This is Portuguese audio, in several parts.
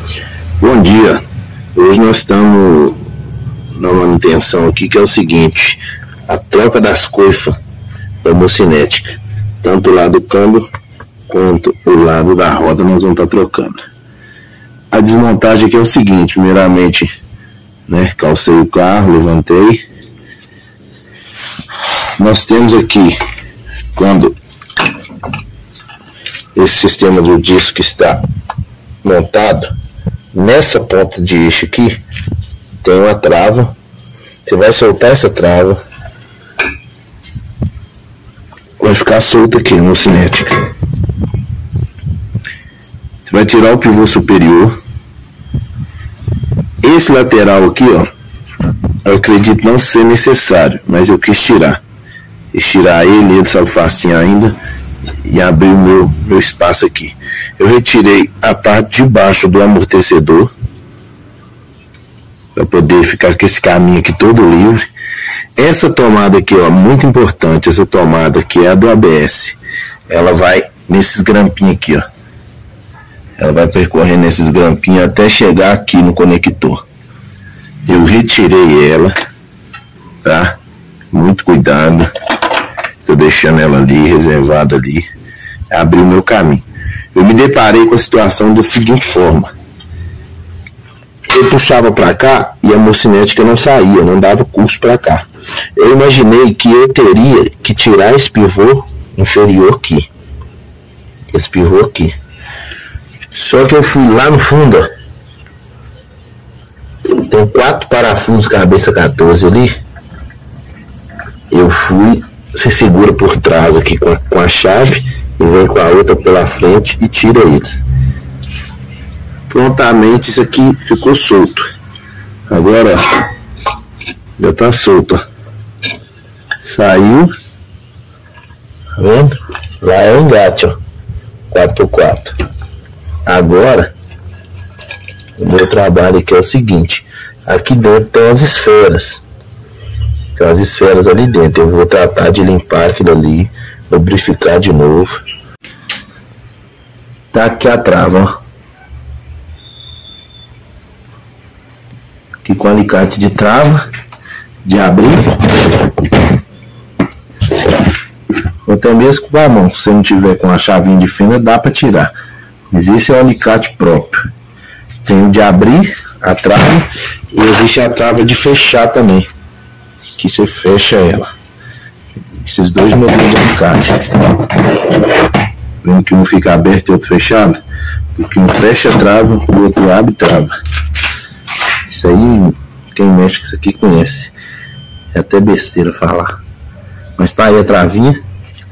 Bom dia, hoje nós estamos na manutenção aqui, que é o seguinte: a troca das coifas da mocinética, tanto o lado do câmbio quanto o lado da roda nós vamos estar trocando. A desmontagem aqui é o seguinte: primeiramente, calcei o carro, levantei. Nós temos aqui, quando esse sistema do disco está montado, nessa ponta de eixo aqui tem uma trava. Você vai soltar essa trava, vai ficar solta aqui no cinética. Você vai tirar o pivô superior. Esse lateral aqui, ó, eu acredito não ser necessário, mas eu quis tirar. Ele saiu facinho ainda, e abrir o meu espaço aqui. Eu retirei a parte de baixo do amortecedor para poder ficar com esse caminho aqui todo livre. Essa tomada aqui, ó, muito importante, essa tomada aqui é a do ABS. Ela vai nesses grampinhos aqui, ó. Ela vai percorrer nesses grampinhos até chegar aqui no conector. Eu retirei ela, tá? Muito cuidado. Estou deixando ela ali, reservada ali. Abri o meu caminho. Eu me deparei com a situação da seguinte forma: eu puxava para cá e a mocinética não saía, não dava curso para cá. Eu imaginei que eu teria que tirar esse pivô inferior aqui. Esse pivô aqui. Só que eu fui lá no fundo, ó. Tem 4 parafusos cabeça 14 ali. Eu fui, você segura por trás aqui com a chave e vem com a outra pela frente e tira eles. Prontamente isso aqui ficou solto. Agora já tá solto, ó. Saiu. Tá vendo? Lá é o engate, ó, 4x4. Agora o meu trabalho aqui é o seguinte: aqui dentro tem as esferas. Tem as esferas ali dentro. Eu vou tratar de limpar aquilo ali, lubrificar de novo. Tá aqui a trava, ó. Aqui com alicate de trava, de abrir. Ou até mesmo com a mão. Se você não tiver com a chavinha de fenda, dá para tirar. Mas esse é o alicate próprio. Tem o de abrir a trava e existe a trava de fechar também, que você fecha ela. Esses dois modelos de alicate. Vendo que um fica aberto e outro fechado? Porque um fecha a trava, o outro abre trava. Isso aí, quem mexe com isso aqui conhece. É até besteira falar. Mas tá aí a travinha.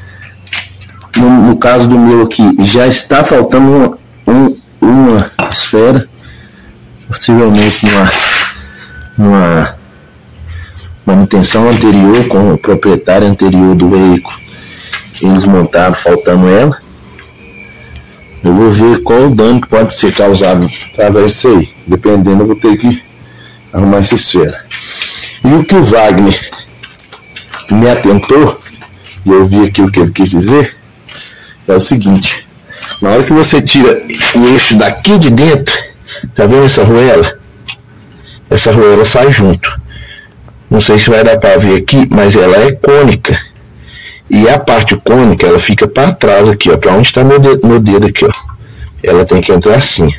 No caso do meu aqui, já está faltando uma esfera. Possivelmente numa manutenção anterior com o proprietário anterior do veículo, eles montaram faltando ela. Eu vou ver qual o dano que pode ser causado através disso aí. Dependendo, eu vou ter que arrumar essa esfera. E o que o Wagner me atentou, e eu vi aqui o que ele quis dizer, é o seguinte: na hora que você tira o eixo daqui de dentro, tá vendo essa arruela? Essa arruela sai junto. Não sei se vai dar para ver aqui, mas ela é cônica. E a parte cônica, ela fica para trás aqui, ó, para onde está meu dedo aqui, ó. Ela tem que entrar assim.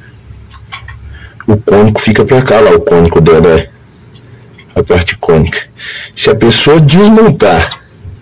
O cônico fica para cá, lá o cônico dela é a parte cônica. Se a pessoa desmontar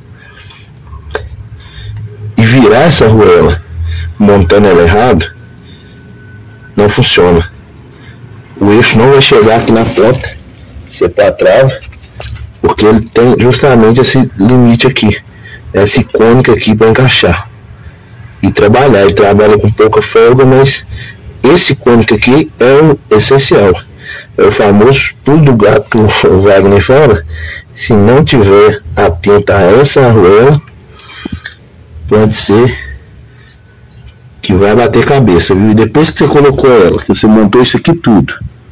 e virar essa arruela montando ela errado, não funciona. O eixo não vai chegar aqui na ponta, se é para trava, porque ele tem justamente esse limite aqui, essa cônica aqui para encaixar e trabalhar. Ele trabalha com pouca folga, mas esse cônico aqui é o essencial. É o famoso pulo do gato que o Wagner fala. Se não tiver atento a essa arruela, pode ser que vai bater cabeça, viu? E depois que você colocou ela, que você montou isso aqui tudo,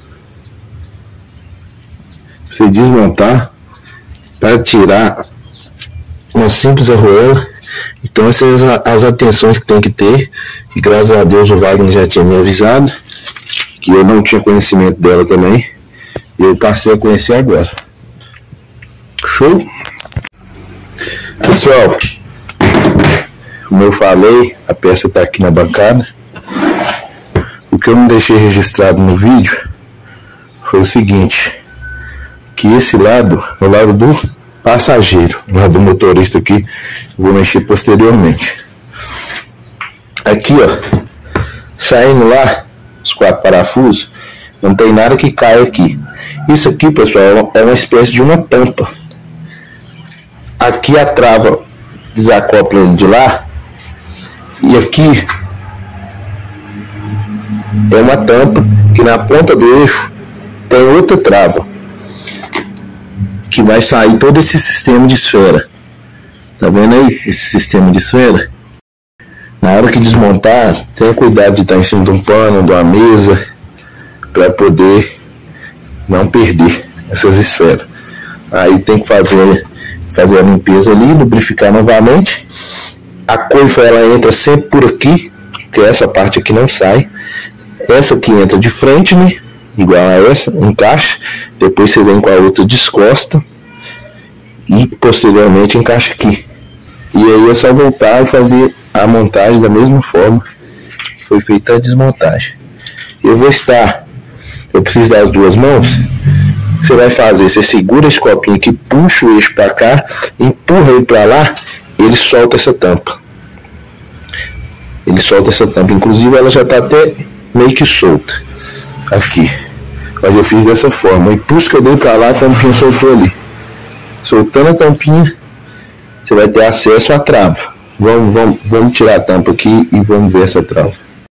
você desmontar para tirar uma simples arruela. Então essas são as atenções que tem que ter, e graças a Deus o Wagner já tinha me avisado que eu não tinha conhecimento dela também, e eu passei a conhecer agora. Show? Pessoal, como eu falei, a peça está aqui na bancada. O que eu não deixei registrado no vídeo foi o seguinte, que esse lado é o lado do passageiro, o lado do motorista aqui, vou mexer posteriormente. Aqui, ó, saindo lá, os 4 parafusos, não tem nada que caia aqui. Isso aqui, pessoal, é uma espécie de uma tampa. Aqui a trava desacopla de lá, e aqui é uma tampa que na ponta do eixo tem outra trava que vai sair todo esse sistema de esfera. Tá vendo aí esse sistema de esfera? Na hora que desmontar, tenha cuidado de estar em cima de um pano, de uma mesa, para poder não perder essas esferas. Aí tem que fazer a limpeza ali, lubrificar novamente. A coifa ela entra sempre por aqui, porque essa parte aqui não sai. Essa aqui entra de frente, né? Igual a essa, encaixa. Depois você vem com a outra, descosta. E posteriormente encaixa aqui. E aí é só voltar e fazer a montagem da mesma forma que foi feita a desmontagem. Eu preciso das 2 mãos. O que você vai fazer? Você segura esse copinho aqui, puxa o eixo para cá, empurra ele para lá, ele solta essa tampa. Inclusive ela já está até meio que solta aqui, mas eu fiz dessa forma. O impulso que eu dei para lá, a tampinha soltou ali. Soltando a tampinha, você vai ter acesso à trava. Vamos tirar a tampa aqui e vamos ver essa trava.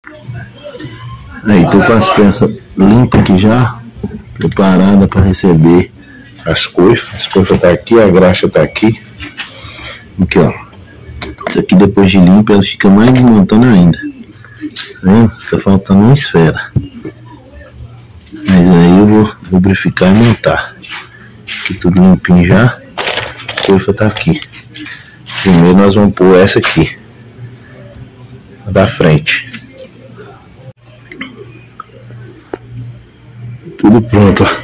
Aí, tô com as peças limpas aqui já, preparada para receber as coifas. As coifas tá aqui, a graxa tá aqui. Aqui, ó. Isso aqui depois de limpa ela fica mais desmontando ainda. Tá vendo? Tá faltando uma esfera. Mas aí eu vou lubrificar e montar. Aqui tudo limpinho já. A coifa tá aqui. Primeiro nós vamos pôr essa aqui, a da frente. Tudo pronto, ó.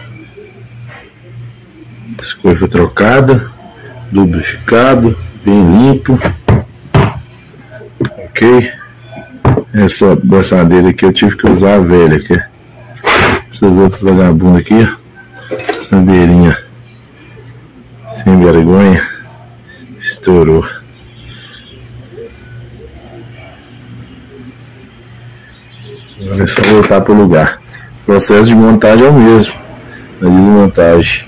As coifas trocadas, lubrificado, bem limpo. Ok? Essa braçadeira aqui eu tive que usar a velha aqui. Essas outras vagabundas aqui, ó. Braçadeirinha sem vergonha. Estourou. Agora é só voltar para o lugar. O processo de montagem é o mesmo. A desmontagem.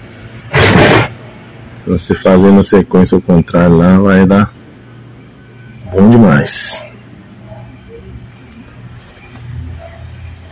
Se você fazer na sequência ao contrário lá, vai dar bom demais.